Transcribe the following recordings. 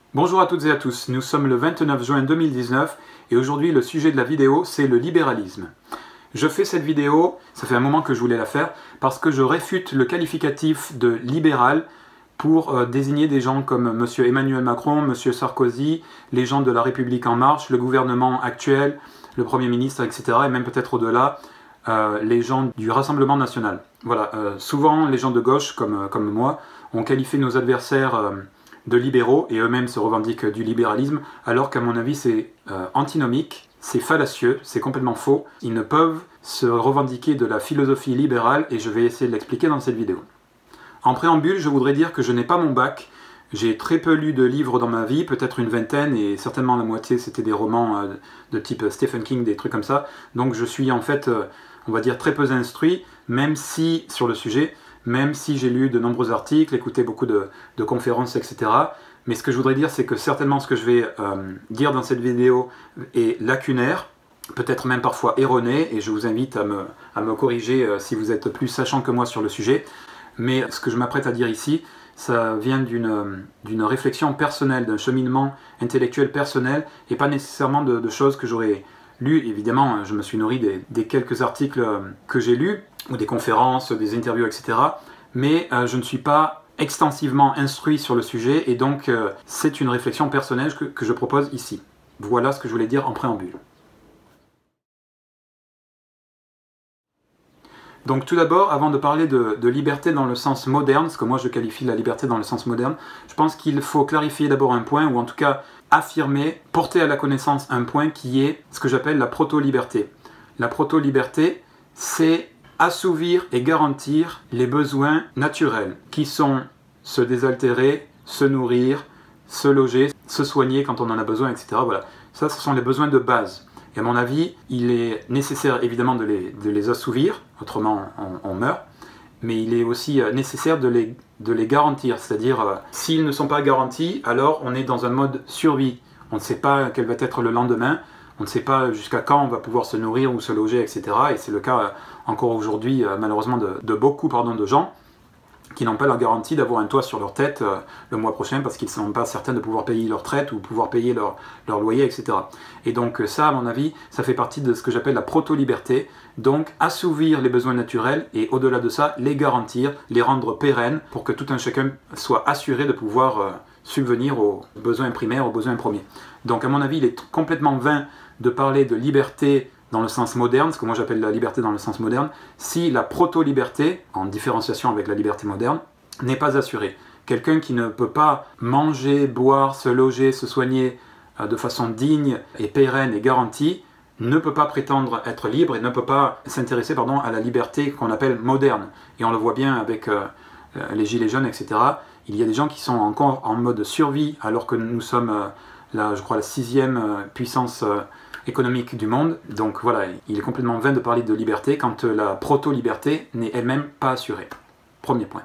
Bonjour à toutes et à tous, nous sommes le 29 juin 2019 et aujourd'hui le sujet de la vidéo c'est le libéralisme. Je fais cette vidéo, ça fait un moment que je voulais la faire, parce que je réfute le qualificatif de libéral pour désigner des gens comme M. Emmanuel Macron, M. Sarkozy, les gens de la République En Marche, le gouvernement actuel, le Premier ministre, etc. et même peut-être au-delà, les gens du Rassemblement National. Voilà, souvent les gens de gauche comme moi ont qualifié nos adversaires de libéraux et eux-mêmes se revendiquent du libéralisme, alors qu'à mon avis c'est antinomique, c'est fallacieux, c'est complètement faux. Ils ne peuvent se revendiquer de la philosophie libérale et je vais essayer de l'expliquer dans cette vidéo. En préambule, je voudrais dire que je n'ai pas mon bac. J'ai très peu lu de livres dans ma vie, peut-être une vingtaine, et certainement la moitié c'était des romans de type Stephen King, des trucs comme ça. Donc je suis en fait, on va dire, très peu instruit, même si, sur le sujet, même si j'ai lu de nombreux articles, écouté beaucoup de conférences, etc. Mais ce que je voudrais dire, c'est que certainement ce que je vais dire dans cette vidéo est lacunaire, peut-être même parfois erroné, et je vous invite à me corriger si vous êtes plus sachant que moi sur le sujet. Mais ce que je m'apprête à dire ici, ça vient d'une réflexion personnelle, d'un cheminement intellectuel personnel, et pas nécessairement de choses que j'aurais lues. Évidemment, je me suis nourri des quelques articles que j'ai lus, ou des conférences, des interviews, etc. Mais je ne suis pas extensivement instruit sur le sujet, et donc c'est une réflexion personnelle que je propose ici. Voilà ce que je voulais dire en préambule. Donc tout d'abord, avant de parler de liberté dans le sens moderne, ce que moi je qualifie la liberté dans le sens moderne, je pense qu'il faut clarifier d'abord un point, ou en tout cas affirmer, porter à la connaissance un point qui est ce que j'appelle la proto-liberté. La proto-liberté, c'est assouvir et garantir les besoins naturels, qui sont se désaltérer, se nourrir, se loger, se soigner quand on en a besoin, etc. Voilà. Ça, ce sont les besoins de base. Et à mon avis, il est nécessaire évidemment de les assouvir, autrement on meurt, mais il est aussi nécessaire de les garantir, c'est-à-dire s'ils ne sont pas garantis, alors on est dans un mode survie. On ne sait pas quel va être le lendemain, on ne sait pas jusqu'à quand on va pouvoir se nourrir ou se loger, etc. Et c'est le cas encore aujourd'hui, malheureusement, de beaucoup de gens qui n'ont pas la garantie d'avoir un toit sur leur tête le mois prochain parce qu'ils ne sont pas certains de pouvoir payer leur retraite ou pouvoir payer leur loyer, etc. Et donc ça, à mon avis, ça fait partie de ce que j'appelle la proto-liberté. Donc assouvir les besoins naturels et au-delà de ça, les garantir, les rendre pérennes pour que tout un chacun soit assuré de pouvoir subvenir aux besoins primaires, aux besoins premiers. Donc à mon avis, il est complètement vain de parler de liberté dans le sens moderne, ce que moi j'appelle la liberté dans le sens moderne, si la proto-liberté, en différenciation avec la liberté moderne, n'est pas assurée. Quelqu'un qui ne peut pas manger, boire, se loger, se soigner de façon digne et pérenne et garantie, ne peut pas prétendre être libre et ne peut pas s'intéresser à la liberté qu'on appelle moderne. Et on le voit bien avec les gilets jaunes, etc. Il y a des gens qui sont encore en mode survie alors que nous sommes, je crois, la 6e puissance économique du monde. Donc voilà, il est complètement vain de parler de liberté quand la proto-liberté n'est elle-même pas assurée. Premier point.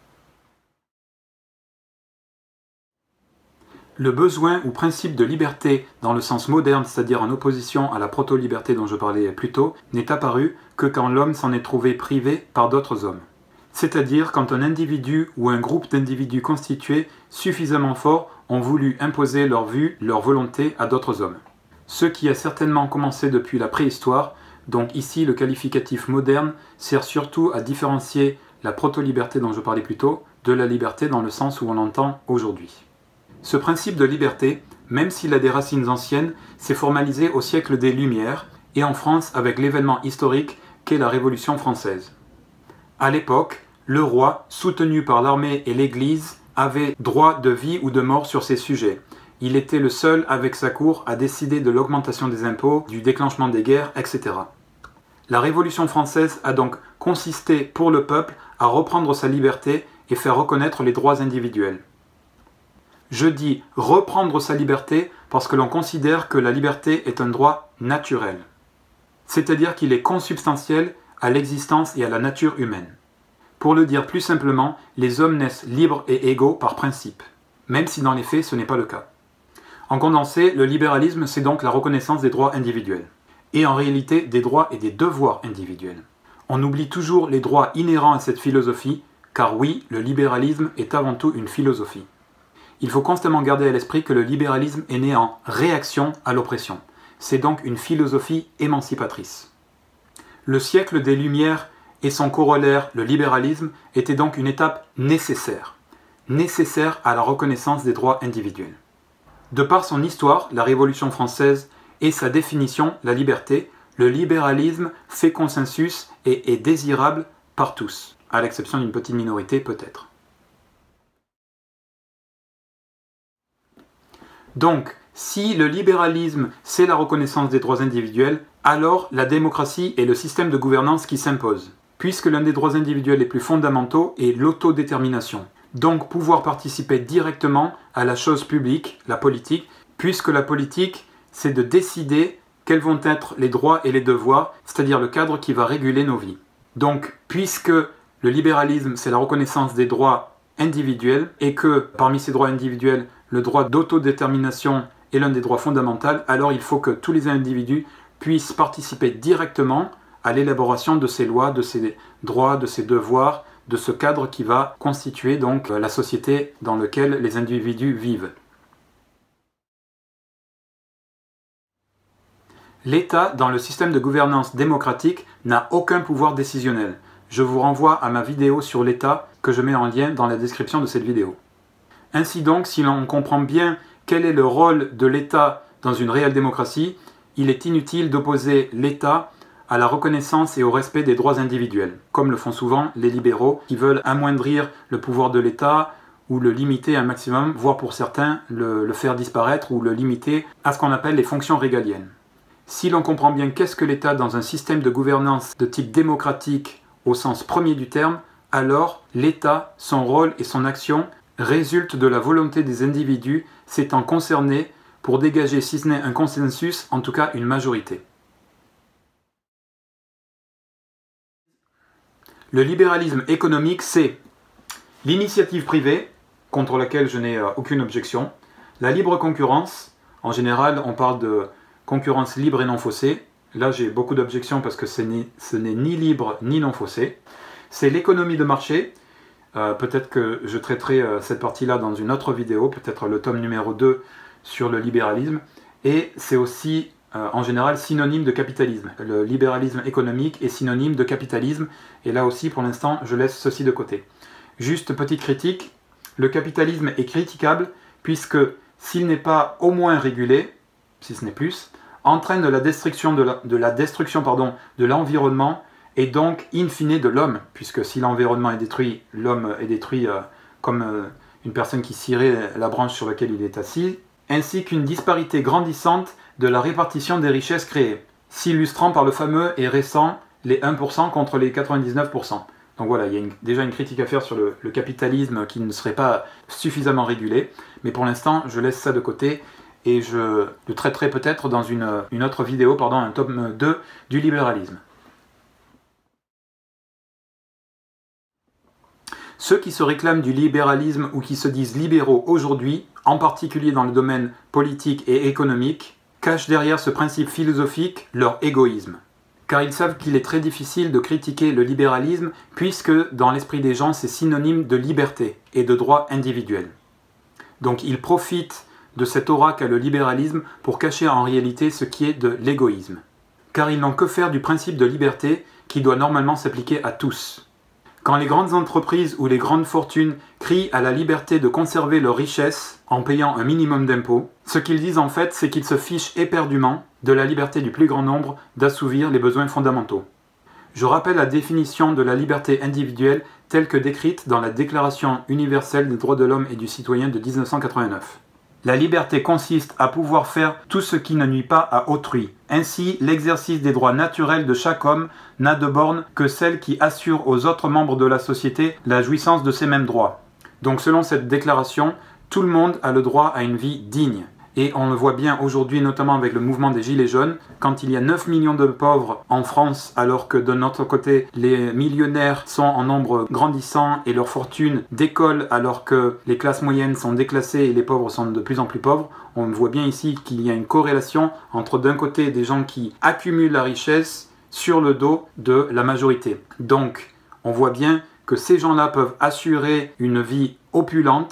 Le besoin ou principe de liberté dans le sens moderne, c'est-à-dire en opposition à la proto-liberté dont je parlais plus tôt, n'est apparu que quand l'homme s'en est trouvé privé par d'autres hommes. C'est-à-dire quand un individu ou un groupe d'individus constitués suffisamment forts ont voulu imposer leur vue, leur volonté à d'autres hommes. Ce qui a certainement commencé depuis la préhistoire, donc ici le qualificatif moderne sert surtout à différencier la proto-liberté dont je parlais plus tôt de la liberté dans le sens où on l'entend aujourd'hui. Ce principe de liberté, même s'il a des racines anciennes, s'est formalisé au siècle des Lumières et en France avec l'événement historique qu'est la Révolution française. À l'époque, le roi, soutenu par l'armée et l'Église, avait droit de vie ou de mort sur ces sujets. Il était le seul avec sa cour à décider de l'augmentation des impôts, du déclenchement des guerres, etc. La Révolution française a donc consisté pour le peuple à reprendre sa liberté et faire reconnaître les droits individuels. Je dis reprendre sa liberté parce que l'on considère que la liberté est un droit naturel, c'est-à-dire qu'il est consubstantiel à l'existence et à la nature humaine. Pour le dire plus simplement, les hommes naissent libres et égaux par principe, même si dans les faits ce n'est pas le cas. En condensé, le libéralisme, c'est donc la reconnaissance des droits individuels, et en réalité des droits et des devoirs individuels. On oublie toujours les droits inhérents à cette philosophie, car oui, le libéralisme est avant tout une philosophie. Il faut constamment garder à l'esprit que le libéralisme est né en réaction à l'oppression. C'est donc une philosophie émancipatrice. Le siècle des Lumières et son corollaire, le libéralisme, était donc une étape nécessaire à la reconnaissance des droits individuels. De par son histoire, la Révolution française, et sa définition, la liberté, le libéralisme fait consensus et est désirable par tous, à l'exception d'une petite minorité peut-être. Donc, si le libéralisme c'est la reconnaissance des droits individuels, alors la démocratie est le système de gouvernance qui s'impose, puisque l'un des droits individuels les plus fondamentaux est l'autodétermination. Donc pouvoir participer directement à la chose publique, la politique, puisque la politique, c'est de décider quels vont être les droits et les devoirs, c'est-à-dire le cadre qui va réguler nos vies. Donc, puisque le libéralisme, c'est la reconnaissance des droits individuels, et que parmi ces droits individuels, le droit d'autodétermination est l'un des droits fondamentaux, alors il faut que tous les individus puissent participer directement à l'élaboration de ces lois, de ces droits, de ces devoirs, de ce cadre qui va constituer donc la société dans laquelle les individus vivent. L'État, dans le système de gouvernance démocratique, n'a aucun pouvoir décisionnel. Je vous renvoie à ma vidéo sur l'État que je mets en lien dans la description de cette vidéo. Ainsi donc, si l'on comprend bien quel est le rôle de l'État dans une réelle démocratie, il est inutile d'opposer l'État à la reconnaissance et au respect des droits individuels, comme le font souvent les libéraux qui veulent amoindrir le pouvoir de l'État ou le limiter un maximum, voire pour certains le faire disparaître ou le limiter à ce qu'on appelle les fonctions régaliennes. Si l'on comprend bien qu'est-ce que l'État dans un système de gouvernance de type démocratique au sens premier du terme, alors l'État, son rôle et son action résultent de la volonté des individus s'étant concernés pour dégager, si ce n'est un consensus, en tout cas une majorité. Le libéralisme économique, c'est l'initiative privée, contre laquelle je n'ai aucune objection, la libre concurrence, en général on parle de concurrence libre et non faussée, là j'ai beaucoup d'objections parce que ce n'est ni libre ni non faussé, c'est l'économie de marché, peut-être que je traiterai cette partie-là dans une autre vidéo, peut-être le tome numéro 2 sur le libéralisme, et c'est aussi en général synonyme de capitalisme. Le libéralisme économique est synonyme de capitalisme, et là aussi pour l'instant je laisse ceci de côté. Juste petite critique, le capitalisme est critiquable puisque s'il n'est pas au moins régulé, si ce n'est plus, entraîne la destruction de l'environnement et donc in fine de l'homme, puisque si l'environnement est détruit, l'homme est détruit comme une personne qui cirait la branche sur laquelle il est assis, ainsi qu'une disparité grandissante de la répartition des richesses créées, s'illustrant par le fameux et récent les 1% contre les 99%. Donc voilà, il y a déjà une critique à faire sur le capitalisme qui ne serait pas suffisamment régulé, mais pour l'instant je laisse ça de côté et je le traiterai peut-être dans une autre vidéo, un tome 2 du libéralisme. Ceux qui se réclament du libéralisme ou qui se disent libéraux aujourd'hui, en particulier dans le domaine politique et économique, cachent derrière ce principe philosophique leur égoïsme. Car ils savent qu'il est très difficile de critiquer le libéralisme puisque dans l'esprit des gens c'est synonyme de liberté et de droit individuel. Donc ils profitent de cette aura qu'a le libéralisme pour cacher en réalité ce qui est de l'égoïsme. Car ils n'ont que faire du principe de liberté qui doit normalement s'appliquer à tous. Quand les grandes entreprises ou les grandes fortunes crient à la liberté de conserver leurs richesses en payant un minimum d'impôts, ce qu'ils disent en fait, c'est qu'ils se fichent éperdument de la liberté du plus grand nombre d'assouvir les besoins fondamentaux. Je rappelle la définition de la liberté individuelle telle que décrite dans la Déclaration universelle des droits de l'homme et du citoyen de 1989. La liberté consiste à pouvoir faire tout ce qui ne nuit pas à autrui. Ainsi, l'exercice des droits naturels de chaque homme n'a de borne que celle qui assure aux autres membres de la société la jouissance de ces mêmes droits. Donc selon cette déclaration, tout le monde a le droit à une vie digne. Et on le voit bien aujourd'hui, notamment avec le mouvement des Gilets jaunes, quand il y a 9 millions de pauvres en France, alors que de notre côté, les millionnaires sont en nombre grandissant et leur fortune décolle alors que les classes moyennes sont déclassées et les pauvres sont de plus en plus pauvres, on voit bien ici qu'il y a une corrélation entre d'un côté des gens qui accumulent la richesse sur le dos de la majorité. Donc, on voit bien que ces gens-là peuvent assurer une vie opulente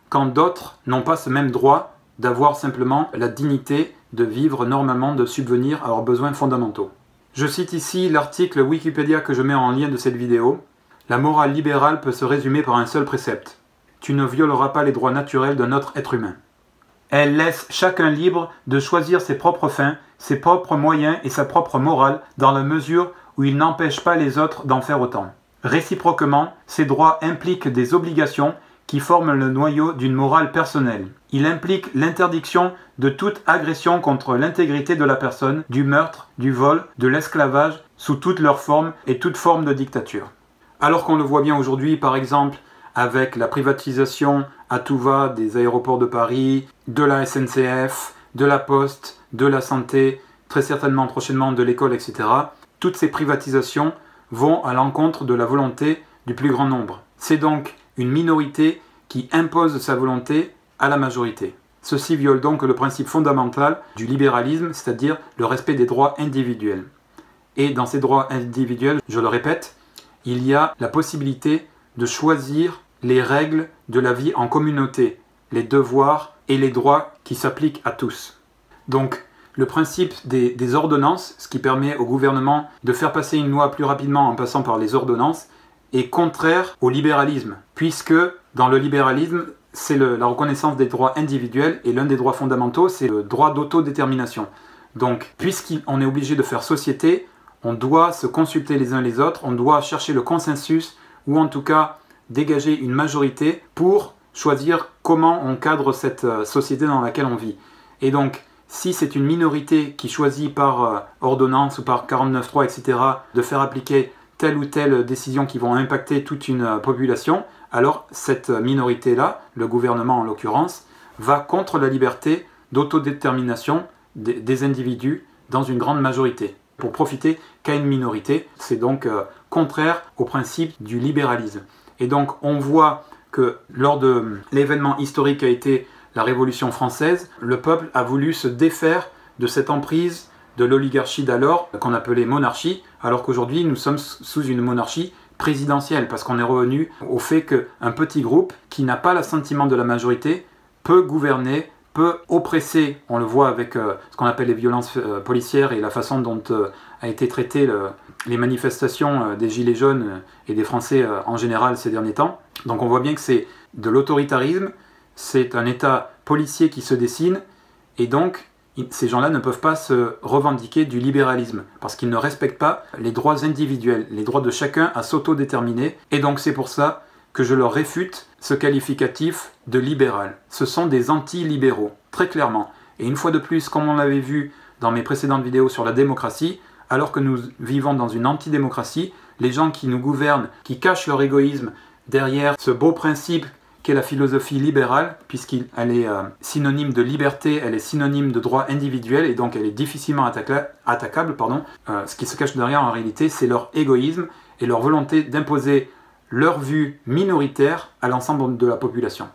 quand d'autres n'ont pas ce même droit d'avoir simplement la dignité de vivre normalement, de subvenir à leurs besoins fondamentaux. Je cite ici l'article Wikipédia que je mets en lien de cette vidéo. La morale libérale peut se résumer par un seul précepte. Tu ne violeras pas les droits naturels d'un autre être humain. Elle laisse chacun libre de choisir ses propres fins, ses propres moyens et sa propre morale dans la mesure où il n'empêche pas les autres d'en faire autant. Réciproquement, ces droits impliquent des obligations qui forment le noyau d'une morale personnelle. Il implique l'interdiction de toute agression contre l'intégrité de la personne, du meurtre, du vol, de l'esclavage, sous toutes leurs formes et toute forme de dictature. Alors qu'on le voit bien aujourd'hui, par exemple, avec la privatisation à tout va des aéroports de Paris, de la SNCF, de la Poste, de la santé, très certainement prochainement de l'école, etc. Toutes ces privatisations vont à l'encontre de la volonté du plus grand nombre. C'est donc une minorité qui impose sa volonté à la majorité. Ceci viole donc le principe fondamental du libéralisme, c'est-à-dire le respect des droits individuels. Et dans ces droits individuels, je le répète, il y a la possibilité de choisir les règles de la vie en communauté, les devoirs et les droits qui s'appliquent à tous. Donc, le principe des ordonnances, ce qui permet au gouvernement de faire passer une loi plus rapidement en passant par les ordonnances, est contraire au libéralisme, puisque dans le libéralisme, c'est la reconnaissance des droits individuels et l'un des droits fondamentaux, c'est le droit d'autodétermination. Donc, puisqu'on est obligé de faire société, on doit se consulter les uns les autres, on doit chercher le consensus, ou en tout cas dégager une majorité pour choisir comment on cadre cette société dans laquelle on vit. Et donc, si c'est une minorité qui choisit par ordonnance ou par 49.3, etc., de faire appliquer telle ou telle décision qui vont impacter toute une population, alors cette minorité-là, le gouvernement en l'occurrence, va contre la liberté d'autodétermination des individus dans une grande majorité, pour profiter qu'à une minorité. C'est donc contraire au principe du libéralisme. Et donc on voit que lors de l'événement historique qui a été la Révolution française, le peuple a voulu se défaire de cette emprise de l'oligarchie d'alors, qu'on appelait monarchie, alors qu'aujourd'hui nous sommes sous une monarchie présidentielle, parce qu'on est revenu au fait qu'un petit groupe qui n'a pas l'assentiment de la majorité peut gouverner, peut oppresser. On le voit avec ce qu'on appelle les violences policières et la façon dont a été traitée les manifestations des Gilets jaunes et des Français en général ces derniers temps. Donc on voit bien que c'est de l'autoritarisme, c'est un État policier qui se dessine, et donc ces gens-là ne peuvent pas se revendiquer du libéralisme, parce qu'ils ne respectent pas les droits individuels, les droits de chacun à s'autodéterminer, et donc c'est pour ça que je leur réfute ce qualificatif de libéral. Ce sont des anti-libéraux, très clairement. Et une fois de plus, comme on l'avait vu dans mes précédentes vidéos sur la démocratie, alors que nous vivons dans une antidémocratie, les gens qui nous gouvernent, qui cachent leur égoïsme derrière ce beau principe qu'est la philosophie libérale, puisqu'elle est synonyme de liberté, elle est synonyme de droit individuel, et donc elle est difficilement attaquable. Ce qui se cache derrière, en réalité, c'est leur égoïsme et leur volonté d'imposer leur vue minoritaire à l'ensemble de la population.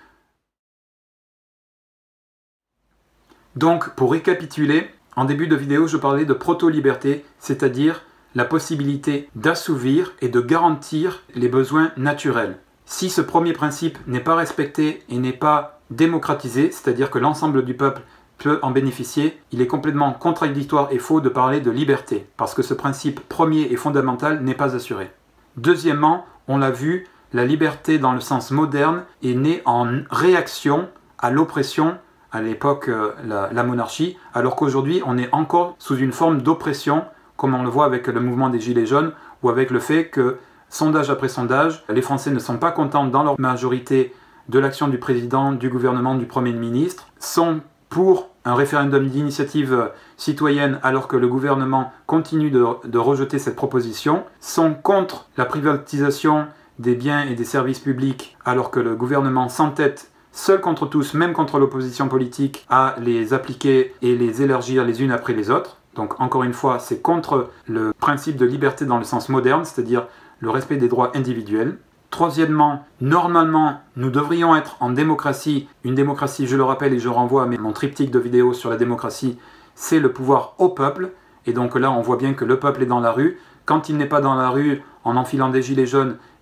Donc, pour récapituler, en début de vidéo, je parlais de proto-liberté, c'est-à-dire la possibilité d'assouvir et de garantir les besoins naturels. Si ce premier principe n'est pas respecté et n'est pas démocratisé, c'est-à-dire que l'ensemble du peuple peut en bénéficier, il est complètement contradictoire et faux de parler de liberté, parce que ce principe premier et fondamental n'est pas assuré. Deuxièmement, on l'a vu, la liberté dans le sens moderne est née en réaction à l'oppression, à l'époque la monarchie, alors qu'aujourd'hui on est encore sous une forme d'oppression, comme on le voit avec le mouvement des Gilets jaunes, ou avec le fait que sondage après sondage, les Français ne sont pas contents dans leur majorité de l'action du président, du gouvernement, du Premier ministre, sont pour un référendum d'initiative citoyenne alors que le gouvernement continue de rejeter cette proposition, sont contre la privatisation des biens et des services publics alors que le gouvernement s'entête seul contre tous, même contre l'opposition politique, à les appliquer et les élargir les unes après les autres. Donc encore une fois, c'est contre le principe de liberté dans le sens moderne, c'est-à-dire le respect des droits individuels. Troisièmement, normalement, nous devrions être en démocratie. Une démocratie, je le rappelle et je renvoie à mon triptyque de vidéos sur la démocratie, c'est le pouvoir au peuple. Et donc là, on voit bien que le peuple est dans la rue. Quand il n'est pas dans la rue en enfilant des gilets jaunes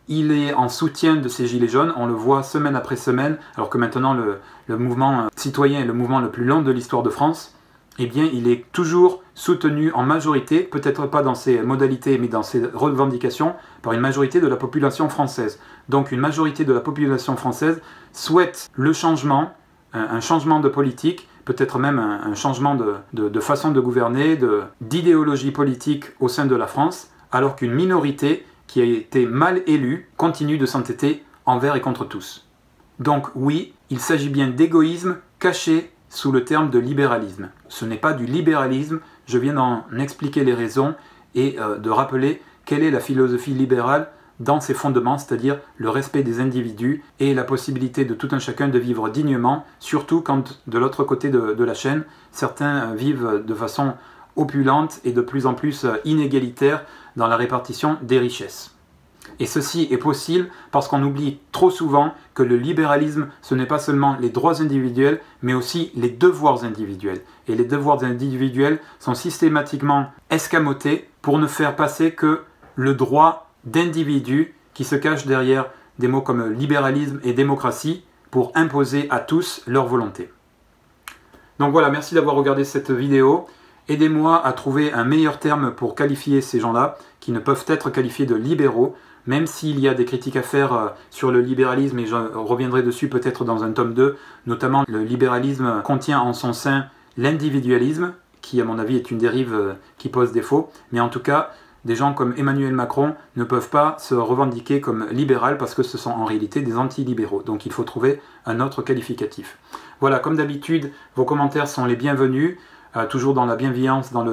il est en soutien de ces gilets jaunes, on le voit semaine après semaine, alors que maintenant le mouvement citoyen est le mouvement le plus long de l'histoire de France. Eh bien, il est toujours soutenu en majorité, peut-être pas dans ses modalités, mais dans ses revendications, par une majorité de la population française. Donc une majorité de la population française souhaite le changement, un changement de politique, peut-être même un changement de façon de gouverner, d'idéologie politique au sein de la France, alors qu'une minorité qui a été mal élue continue de s'entêter envers et contre tous. Donc oui, il s'agit bien d'égoïsme caché sous le terme de libéralisme. Ce n'est pas du libéralisme, je viens d'en expliquer les raisons et de rappeler quelle est la philosophie libérale dans ses fondements, c'est-à-dire le respect des individus et la possibilité de tout un chacun de vivre dignement, surtout quand de l'autre côté de la chaîne, certains vivent de façon opulente et de plus en plus inégalitaire dans la répartition des richesses. Et ceci est possible parce qu'on oublie trop souvent que le libéralisme, ce n'est pas seulement les droits individuels, mais aussi les devoirs individuels. Et les devoirs individuels sont systématiquement escamotés pour ne faire passer que le droit d'individu qui se cache derrière des mots comme libéralisme et démocratie pour imposer à tous leur volonté. Donc voilà, merci d'avoir regardé cette vidéo. Aidez-moi à trouver un meilleur terme pour qualifier ces gens-là qui ne peuvent être qualifiés de libéraux, même s'il y a des critiques à faire sur le libéralisme, et je reviendrai dessus peut-être dans un tome 2, notamment le libéralisme contient en son sein l'individualisme, qui à mon avis est une dérive qui pose défaut, mais en tout cas, des gens comme Emmanuel Macron ne peuvent pas se revendiquer comme libéral parce que ce sont en réalité des anti-libéraux, donc il faut trouver un autre qualificatif. Voilà, comme d'habitude, vos commentaires sont les bienvenus. Toujours dans la bienveillance, dans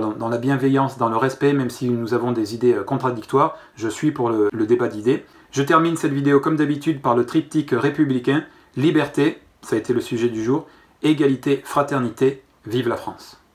le respect, même si nous avons des idées contradictoires, je suis pour le débat d'idées. Je termine cette vidéo comme d'habitude par le triptyque républicain, liberté, ça a été le sujet du jour, égalité, fraternité, vive la France.